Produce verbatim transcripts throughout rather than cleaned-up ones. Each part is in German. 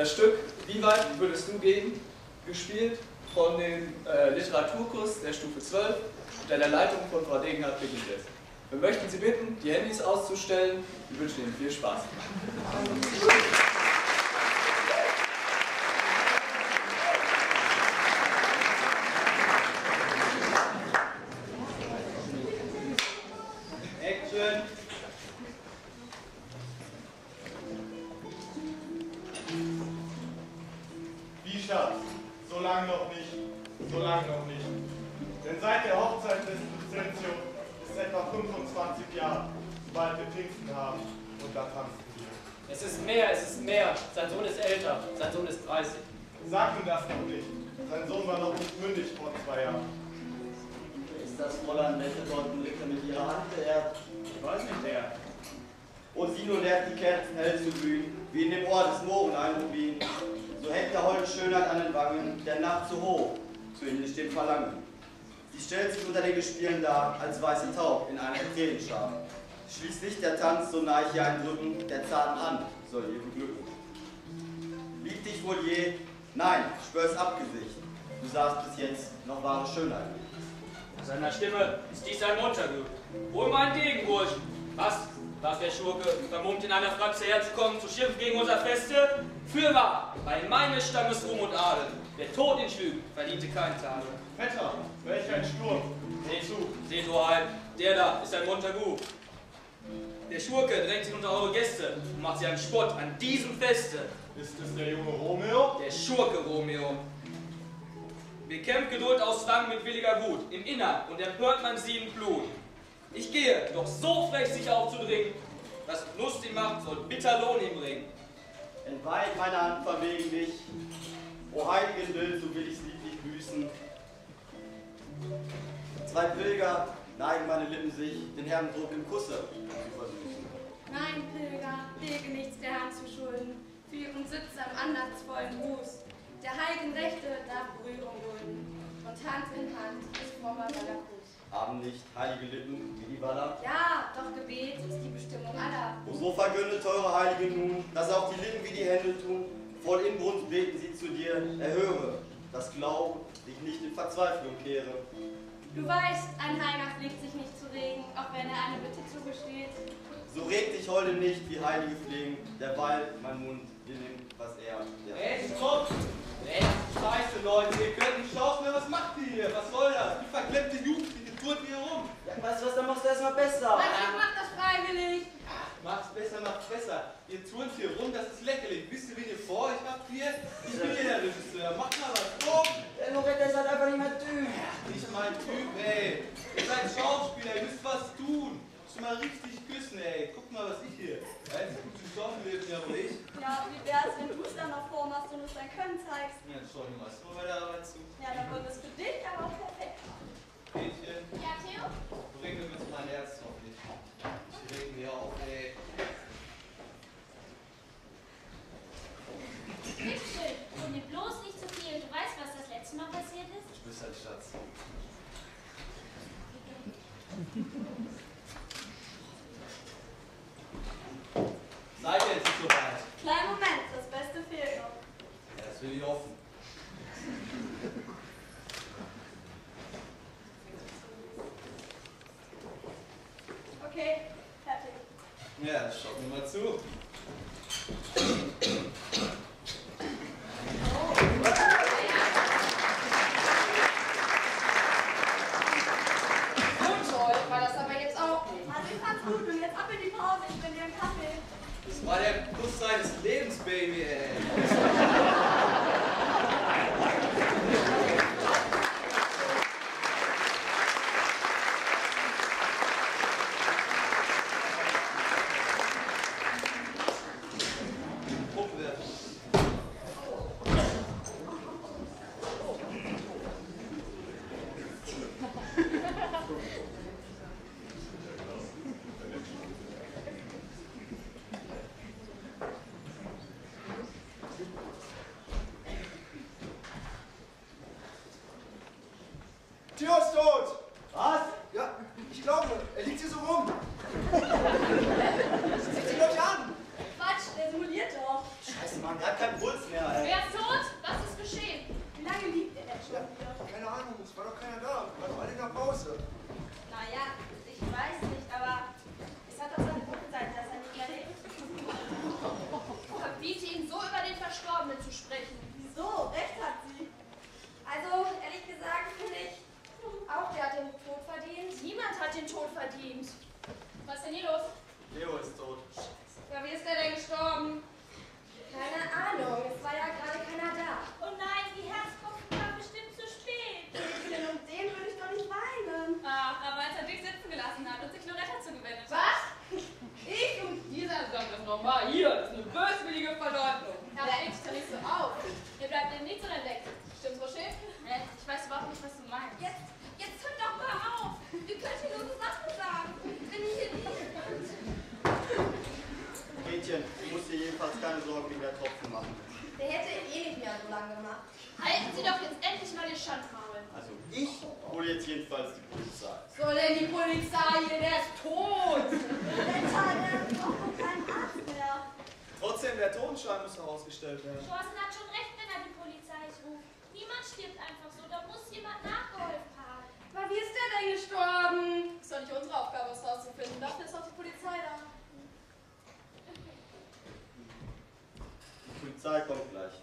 Das Stück Wie weit würdest du gehen? Gespielt von dem äh, Literaturkurs der Stufe zwölf unter der Leitung von Frau Degenhardt beginnt jetzt. Wir möchten Sie bitten, die Handys auszustellen. Wir wünschen Ihnen viel Spaß. Action! Wie, Schatz? So lange noch nicht, so lange noch nicht. Denn seit der Hochzeit des Lucentio ist etwa fünfundzwanzig Jahre, sobald wir Pfingsten haben und da tanzen wir. Es ist mehr, es ist mehr. Sein Sohn ist älter, sein Sohn ist dreißig. Sag ihm das noch nicht. Sein Sohn war noch nicht mündig vor zwei Jahren. Ist das Fräulein Nette dort im Ritter mit ihrer Hand geehrt? Ich weiß nicht, wer. Und sie nur lehrt die Kerzen hell zu glühen, wie in dem Ohr des Mohren ein Rubin. So hängt der holde Schönheit an den Wangen, der Nacht zu hoch, zu himmlisch dem Verlangen. Sie stellt sich unter den Gespielen dar, als weiße Taub in einer Tränenschar. Schließlich der Tanz, so nah ich ihr eindrücken, der zarten Hand soll ihr beglücken. Liebt dich wohl je? Nein, schwör's Abgesicht. Du sahst bis jetzt noch wahre Schönheit. Nach seiner Stimme ist dies ein Montagu. Hol meinen Degen, Burschen. Was? Warf der Schurke, vermummt in einer Fratze herzukommen, zu schimpfen gegen unser Feste? Fürwahr, bei meines Stammes Ruhm und Adel. Wer Tod ihn schlug, verdiente keinen Tadel. Vetter, welch ein Sturm. Seht zu, seht Hoheit, der da ist ein Montagu. Der Schurke drängt sich unter eure Gäste und macht sie einen Spott an diesem Feste. Ist es der junge Romeo? Der Schurke Romeo. Bekämpft Geduld aus Zwang mit williger Wut, im Innern und empört man sie in Blut. Ich gehe, doch so frech sich aufzudringen, was Lust ihm macht, soll bitter Lohn ihm bringen. Entweiht meine Hand verwegen dich, o heiligen Bild, so will ich's lieblich büßen. Zwei Pilger neigen meine Lippen sich, den Herrendruck im Kusse zu versüßen. Nein, Pilger, lege nichts der Hand zu Schulden, für ihren Sitz am andachtsvollen Gruß. Der heiligen Rechte darf Berührung dulden, und Hand in Hand ist frommer Cruz. Haben nicht heilige Lippen wie die Waller? Ja, doch Gebet ist die Bestimmung aller. O so vergündet teure Heilige nun, dass auch die Lippen wie die Hände tun, voll Inbrunst beten sie zu dir, erhöre, dass Glauben dich nicht in Verzweiflung kehre. Du weißt, ein Heiliger pflegt sich nicht zu regen, auch wenn er eine Bitte zugesteht. So regt dich heute nicht, wie Heilige pflegen, derweil mein Mund dir nimmt, was er... Ja. Ey, stopp! Ey, scheiße, Leute, ihr könnt nicht schauspielen, was macht ihr hier? Was soll das? Die verklemmte Jugendliche turnt hier rum. Ja, weißt du was, dann machst du erstmal besser. Mein Kind macht das freiwillig. Ach, macht's besser, macht's besser. Ihr turnt hier rum, das ist lächerlich. Wisst ihr, wen ihr vor euch habt hier? Ich bin hier der Regisseur. Macht mal was. Komm! Der Loretta ist halt einfach nicht mehr Typ. Nicht mein Typ, ey. Ihr seid Schauspieler, ihr müsst was tun. Müsst mal richtig küssen, ey. Guck mal, was ich hier. Ja, jetzt gut zu schauspielen, ja wohl ich. Ja, wie wär's, wenn du es dann noch vormachst und uns dein Können zeigst? Ja, schau dir mal so bei der Arbeit zu. Ja, dann wird es für dich aber auch perfekt. Mädchen, Ja, Theo? bring mir bitte mein Herz auf dich. Ich reg mir auf, ey. Bitteschön, und mir bloß nicht zu viel. Du weißt, was das letzte Mal passiert ist? Ich bist halt Schatz. Seid ihr jetzt nicht so weit? Kleinen Moment, das Beste fehlt noch. Ja, das will ich hoffen. Okay, fertig. Ja, schaut mir mal zu. Und toll war das aber jetzt auch nicht. Also ich fand's gut und jetzt ab in die Pause, ich bin dir einen Kaffee. Das war der Kuss seines Lebens, Baby, ey. Puppe werfen. Theo ist tot! Was? Ja, ich glaube, er liegt hier so rum. Sieht ihn euch an! Quatsch, der simuliert doch. Scheiße, Mann, der hat keinen Puls mehr. jedenfalls die Polizei. Soll denn die Polizei hier? Der ist tot! Der Zahn, der braucht doch keinen Arzt mehr. Trotzdem, der Totenschein muss noch ausgestellt werden. Thorsten hat schon recht, wenn er die Polizei ruft. Niemand stirbt einfach so, da muss jemand nachgeholfen haben. Aber wie ist der denn gestorben? Ist doch nicht unsere Aufgabe, es rauszufinden. Dafür ist auch die Polizei da. Die Polizei kommt gleich.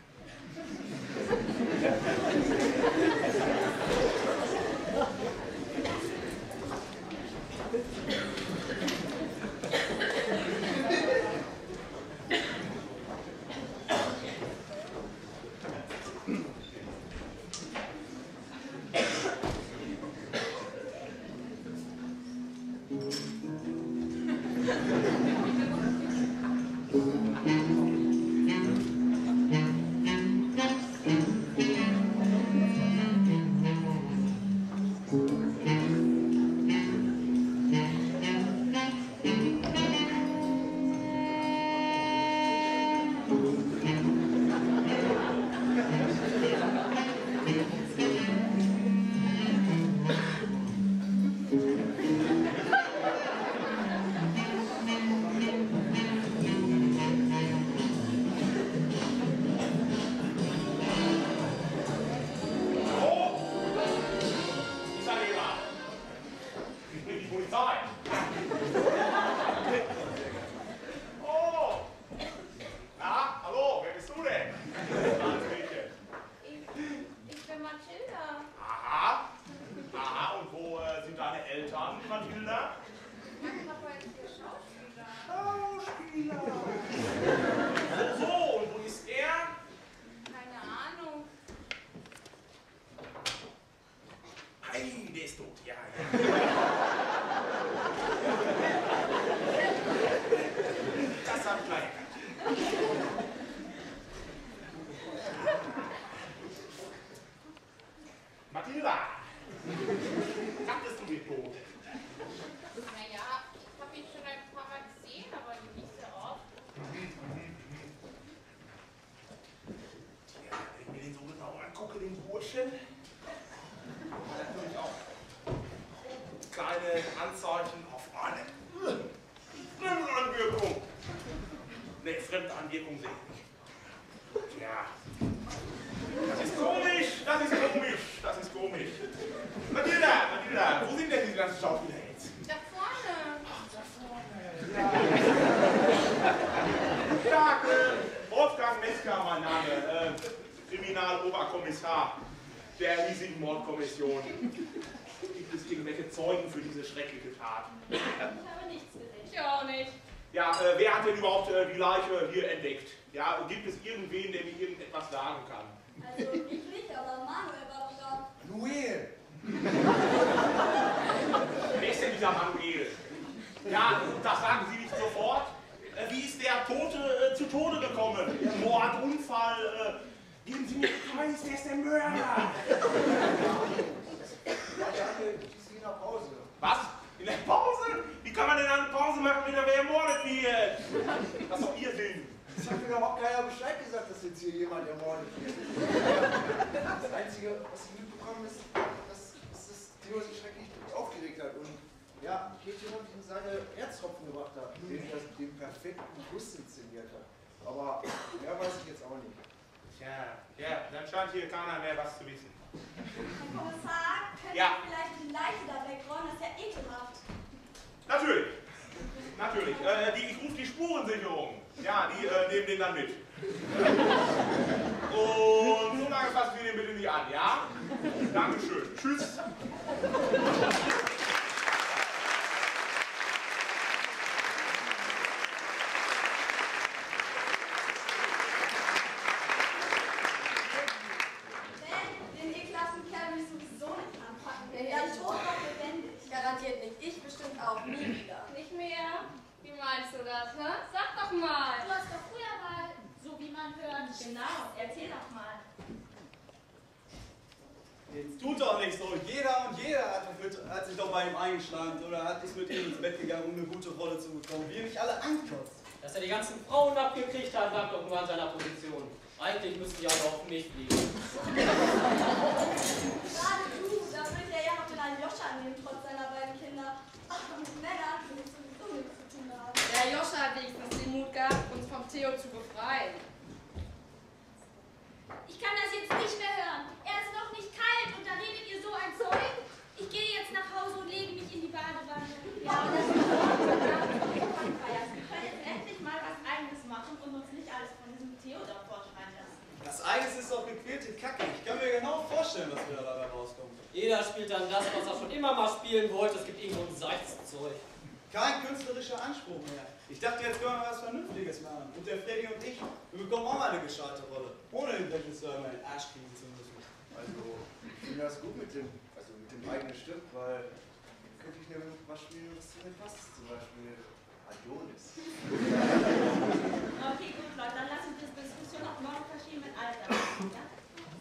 Der riesigen Mordkommission. Gibt es irgendwelche Zeugen für diese schreckliche Tat? Ich habe nichts gesehen. Ich auch nicht. Ja, äh, wer hat denn überhaupt äh, die Leiche hier entdeckt? Ja, gibt es irgendwen, der mir irgendetwas sagen kann? Also ich nicht, aber Manuel war doch da. Manuel! Wer ist denn dieser Manuel? Ja, das sagen Sie nicht sofort. Äh, wie ist der Tote äh, zu Tode gekommen? Mord, Unfall, äh, geben Sie mir Details, wer ist der Mörder? Ja, der hatte die in der Pause. Was? In der Pause? Wie kann man denn eine Pause machen, wenn da wer ermordet wird? Das ist doch Ihr Sinn. Es hat mir überhaupt keiner Bescheid gesagt, dass jetzt hier jemand ermordet wird. Das Einzige, was ich mitbekommen ist, dass, dass das Theo sich schrecklich aufgeregt hat und ja, Käthe ihm seine Herztropfen gebracht hat, den er den perfekten Guss inszeniert hat. Aber mehr weiß ich jetzt auch nicht. Tja, ja, dann scheint hier keiner mehr was zu wissen. Herr Kommissar, können Ja. Sie vielleicht die Leiche da wegräumen? Das ist ja ekelhaft. Natürlich. Natürlich. Äh, die, ich rufe die Spurensicherung. Ja, die äh, nehmen den dann mit. Und so lange fassen Sie den bitte nicht an, ja? Dankeschön. Tschüss. Den ekelhaften Kerl will ich sowieso nicht anpacken. Der ist tot noch lebendig. Garantiert nicht. Ich bestimmt auch. Nie wieder. Nicht mehr? Wie meinst du das, ne? Sag doch mal. Du hast doch früher mal, so wie man hört. Genau, erzähl doch mal. Jetzt tut doch nicht so. Jeder und jeder hat, hat sich doch bei ihm eingeschleimt oder hat ist mit ihm ins Bett gegangen, um eine gute Rolle zu bekommen. Wir nicht alle ankotzt. Dass er die ganzen Frauen abgekriegt hat, lag doch nur an seiner Position. Eigentlich müssten die aber auf mich fliegen. Gerade du, da wird ja ja noch den wieder dabei rauskommt. Jeder spielt dann das, was er schon immer mal spielen wollte. Es gibt irgendwo ein seichtes Zeug. Kein künstlerischer Anspruch mehr. Ich dachte, jetzt können wir was Vernünftiges machen. Und der Freddy und ich, wir bekommen auch mal eine gescheite Rolle. Ohne den Regisseur mal in den Arsch kriegen zu müssen. Also, ich finde das gut mit dem, also mit dem eigenen Stück, weil könnte ich mir was spielen, was zu mir passt. Zum Beispiel Adonis. Okay, gut, Leute, dann lassen wir die Diskussion auf morgen verschieben mit Alter. Ja?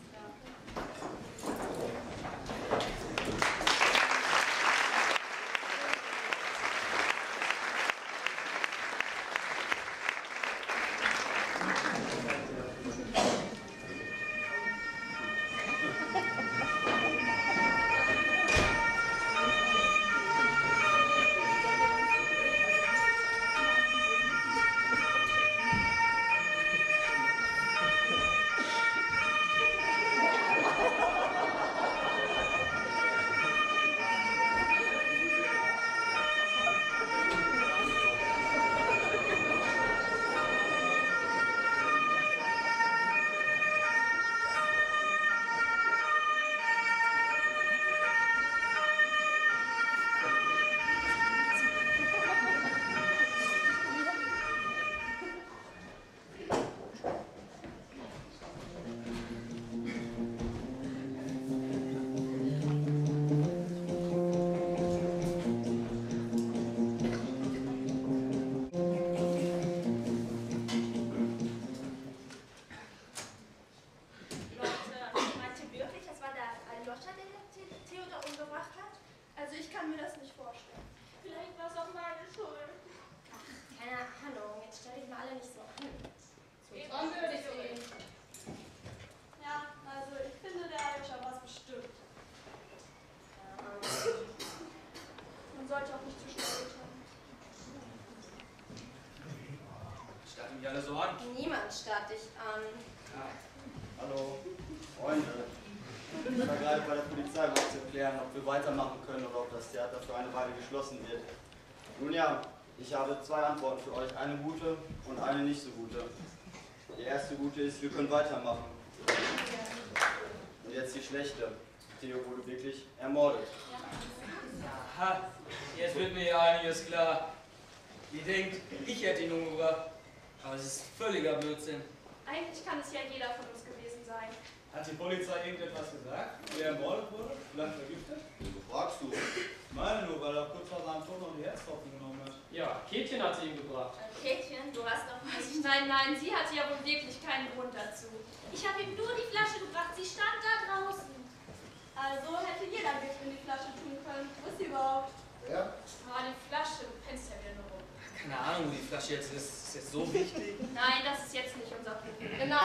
Also ich kann mir das nicht vorstellen. Vielleicht war es auch meine Schuld. Keine Ahnung, jetzt stelle ich mal alle nicht so an. Dann würde ich sehen. Ja, also ich finde, der Aisha war es bestimmt. Man sollte auch nicht zu schnell urteilen. Starten mich alle so an. Niemand starrt dich an. Ja. Hallo, Freunde. Ich war gerade bei der Polizei, um zu erklären, ob wir weitermachen können oder ob das Theater für eine Weile geschlossen wird. Nun ja, ich habe zwei Antworten für euch, eine gute und eine nicht so gute. Die erste gute ist, wir können weitermachen. Und jetzt die schlechte. Theo wurde wirklich ermordet. Aha, jetzt wird mir ja einiges klar. Ihr denkt, ich hätte ihn umgebracht. Aber es ist völliger Blödsinn. Eigentlich kann es ja jeder von uns gewesen sein. Hat die Polizei irgendetwas gesagt, wie er ermordet wurde? Vielleicht vergiftet? Wieso fragst du? Ich meine nur, weil er kurz vor seinem Tod noch die Herztropfen genommen hat. Ja, Kätchen hat sie ihm gebracht. Kätchen, du hast doch was. Nein, nein, sie hatte ja wohl wirklich keinen Grund dazu. Ich habe ihm nur die Flasche gebracht, sie stand da draußen. Also hätte jeder Gift in die Flasche tun können. Was ist überhaupt? Ja? Ah, die Flasche, du kennst ja wieder nur rum. Keine Ahnung, wo die Flasche jetzt ist. Ist jetzt so wichtig? Nein, das ist jetzt nicht unser Problem. Genau.